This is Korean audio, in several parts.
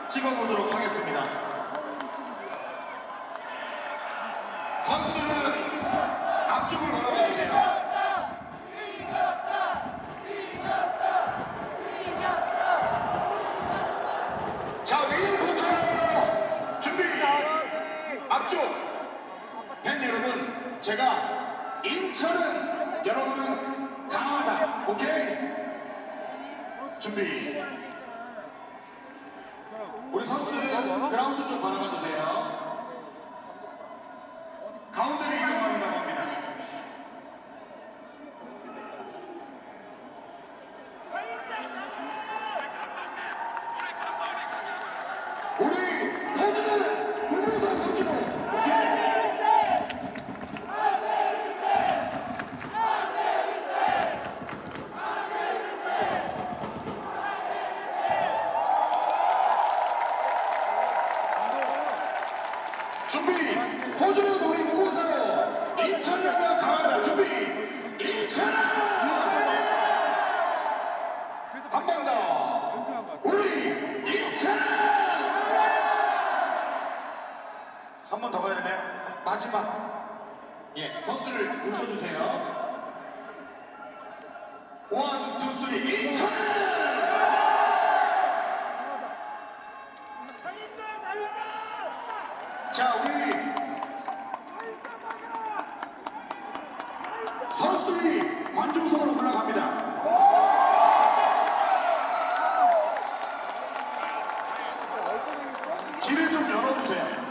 찍어보도록 하겠습니다. 선수들은 앞쪽을 걸어가주세요. 자, 웨이부터 준비. 앞쪽 팬 여러분, 제가 인천은 여러분은 강하다. 오케이? 준비. 우리 선수들은 그라운드 쪽 바라봐 주세요. 가운데로 이동한다고 합니다. 우리 포즈는 불교사 포즈로. 오케이? 준비! 호주는 우리 보고서 인천이라면 강하다. 준비! 인천! 한 번 더! 우리 인천! 한 번 더 가야 되나요? 마지막! 예, 선수들을 웃어주세요. 원, 투, 쓰리, 인천! 자, 우리 선수들이 관중석으로 올라갑니다. 길을 좀 열어주세요.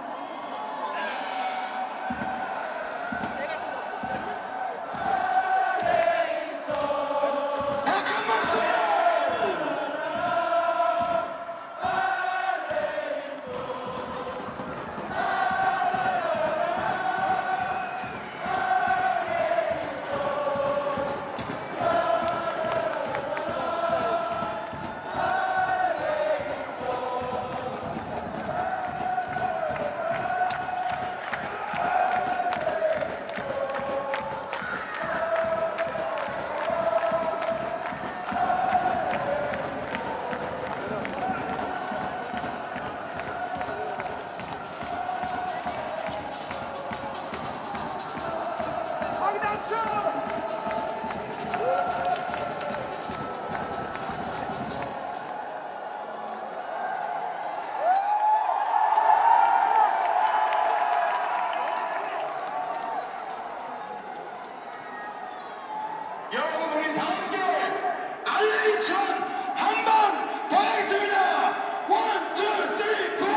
여러분, 우리 다 함께 알레이천 한 번 더 하겠습니다. 원, 투, 쓰리, 포.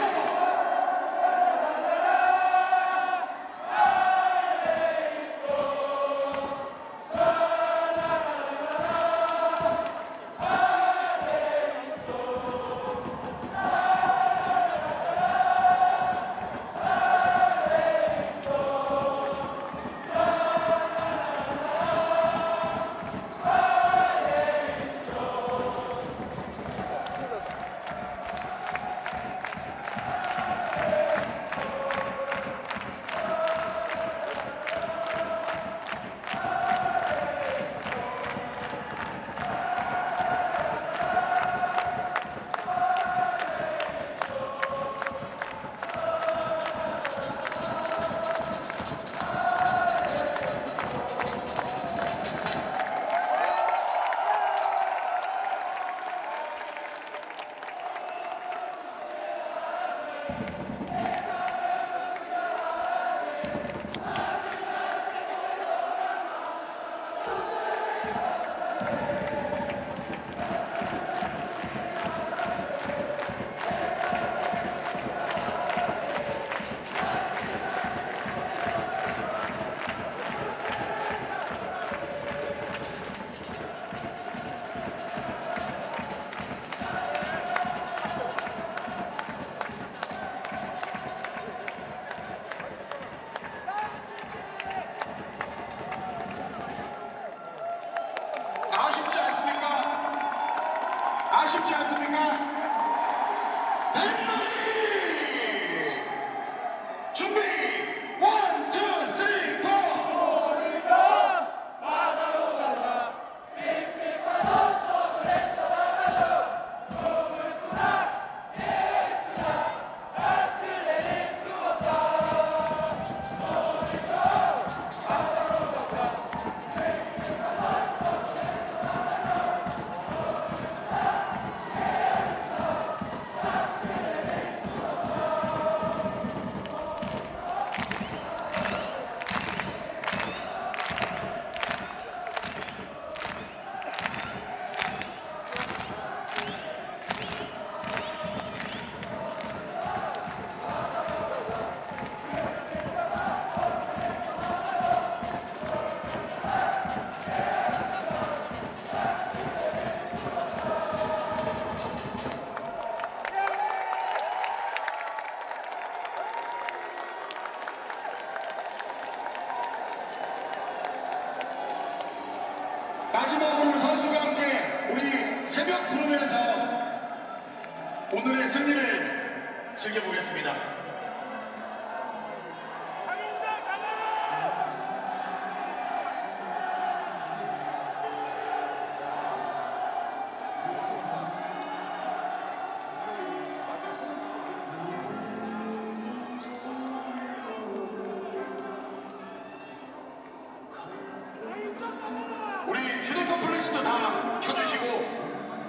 아쉽지 않습니까? 뱃놀이! 준비! 원, 투, 쓰리, 포! 우리가 바다로 가자. 빅빅 파도속 그래 쳐다가자. 꿈을 꾸라. 오늘의 승리를 즐겨보겠습니다. 우리 휴대폰 플래시도 다 켜주시고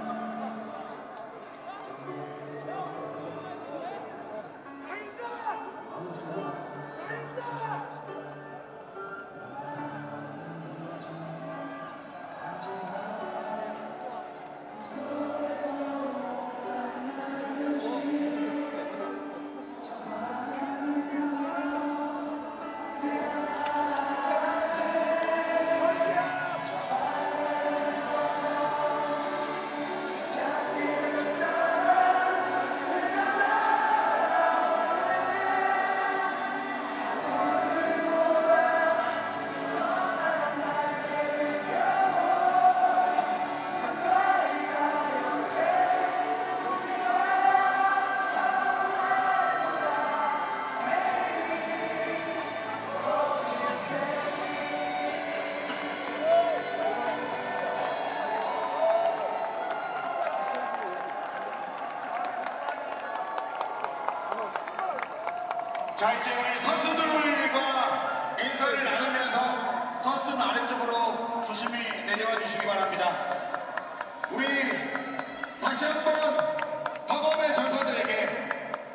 자, 이제 우리 선수들과 인사를 나누면서 선수들은 아래쪽으로 조심히 내려와 주시기 바랍니다. 우리 다시 한번 박원의 전사들에게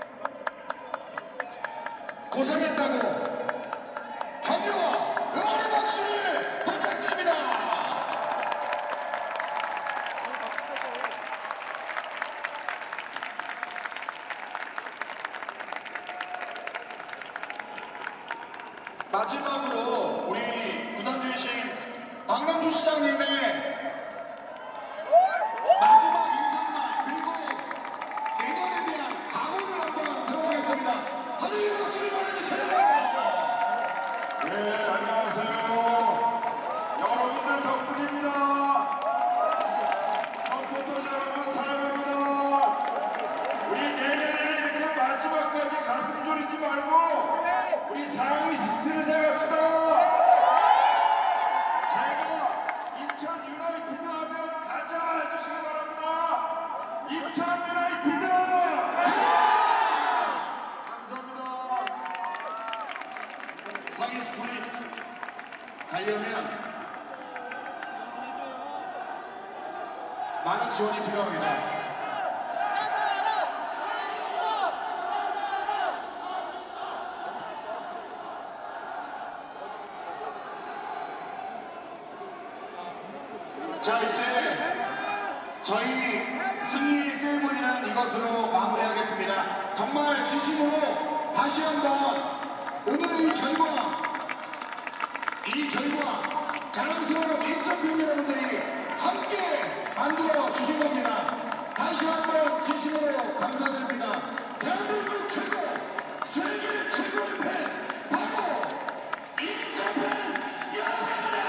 고생했다고 격려와 응원의 박수를 부탁드립니다. 마지막으로 우리 구단주이신 박남주 시장님의 마지막 인사말 그리고 내년에 대한 각오를 한번 들어보겠습니다. 하늘의 박수를 보내주세요. 네, 안녕하세요. 여러분들 덕분입니다. 서포터즈 여러분 사랑합니다. 우리 내년에 이렇게 마지막까지 가슴 졸이지 말고 우리 상위 스피드 생각합시다. 제가 인천 유나이티드 하면 가자 해주시기 바랍니다. 인천 유나이티드 가자! 감사합니다. 상위 스플릿 가려면 많은 지원이 필요합니다. 자, 이제 저희 승리 세레머니는 이것으로 마무리하겠습니다. 정말 진심으로 다시 한번 오늘의 이 결과 자랑스러운 인천 팬 여러분들이 함께 만들어 주신 겁니다. 다시 한번 진심으로 감사드립니다. 대한민국 최고, 세계 최고의 팬 바로 인천 팬 여러분입니다.